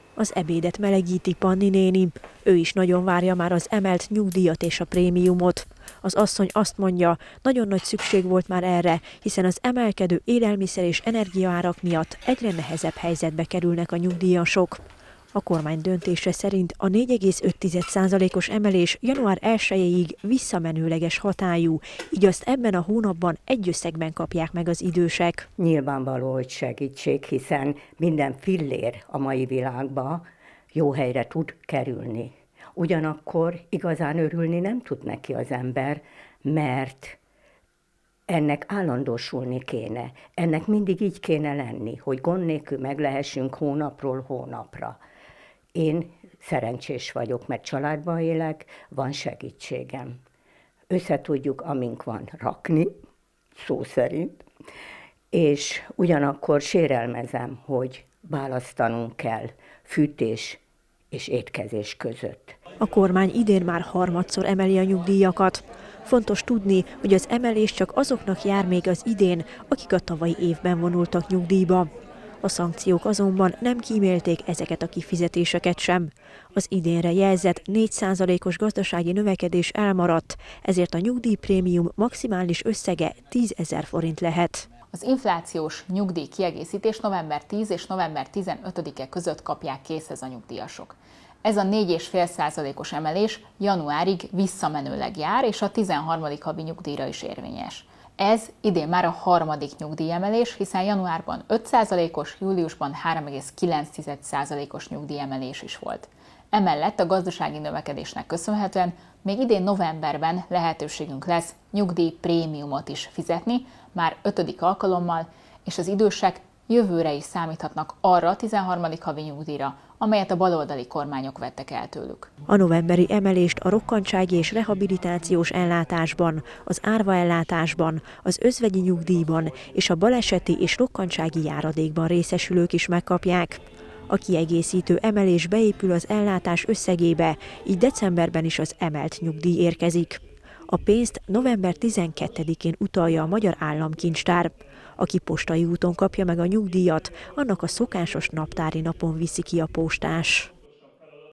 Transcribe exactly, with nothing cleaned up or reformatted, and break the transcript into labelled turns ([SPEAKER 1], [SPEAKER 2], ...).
[SPEAKER 1] Az ebédet melegíti Panni néni. Ő is nagyon várja már az emelt nyugdíjat és a prémiumot. Az asszony azt mondja, nagyon nagy szükség volt már erre, hiszen az emelkedő élelmiszer és energiaárak miatt egyre nehezebb helyzetbe kerülnek a nyugdíjasok. A kormány döntése szerint a négy egész öt százalékos emelés január elsejéig visszamenőleges hatályú, így azt ebben a hónapban egy összegben kapják meg az idősek.
[SPEAKER 2] Nyilvánvaló, hogy segítség, hiszen minden fillér a mai világban jó helyre tud kerülni. Ugyanakkor igazán örülni nem tud neki az ember, mert ennek állandósulni kéne. Ennek mindig így kéne lenni, hogy gond nélkül meg lehessünk hónapról hónapra. Én szerencsés vagyok, mert családban élek, van segítségem. Össze tudjuk, amink van, rakni, szó szerint, és ugyanakkor sérelmezem, hogy választanunk kell fűtés és étkezés között.
[SPEAKER 1] A kormány idén már harmadszor emeli a nyugdíjakat. Fontos tudni, hogy az emelés csak azoknak jár még az idén, akik a tavalyi évben vonultak nyugdíjba. A szankciók azonban nem kímélték ezeket a kifizetéseket sem. Az idénre jelzett négy százalékos gazdasági növekedés elmaradt, ezért a nyugdíjprémium maximális összege tízezer forint lehet.
[SPEAKER 3] Az inflációs nyugdíj kiegészítés november tízedike és november tizenötödike között kapják készhez a nyugdíjasok. Ez a négy egész öt százalékos emelés januárig visszamenőleg jár, és a tizenharmadik havi nyugdíjra is érvényes. Ez idén már a harmadik nyugdíjemelés, hiszen januárban öt százalékos, júliusban három egész kilenc százalékos nyugdíjemelés is volt. Emellett a gazdasági növekedésnek köszönhetően még idén novemberben lehetőségünk lesz nyugdíjprémiumot is fizetni, már ötödik alkalommal, és az idősek jövőre is számíthatnak arra a tizenharmadik havi nyugdíjra, amelyet a baloldali kormányok vettek el tőlük.
[SPEAKER 1] A novemberi emelést a rokkantsági és rehabilitációs ellátásban, az árvaellátásban, az özvegyi nyugdíjban és a baleseti és rokkantsági járadékban részesülők is megkapják. A kiegészítő emelés beépül az ellátás összegébe, így decemberben is az emelt nyugdíj érkezik. A pénzt november tizenkettedikén utalja a Magyar Államkincstár. Aki postai úton kapja meg a nyugdíjat, annak a szokásos naptári napon viszi ki a postás.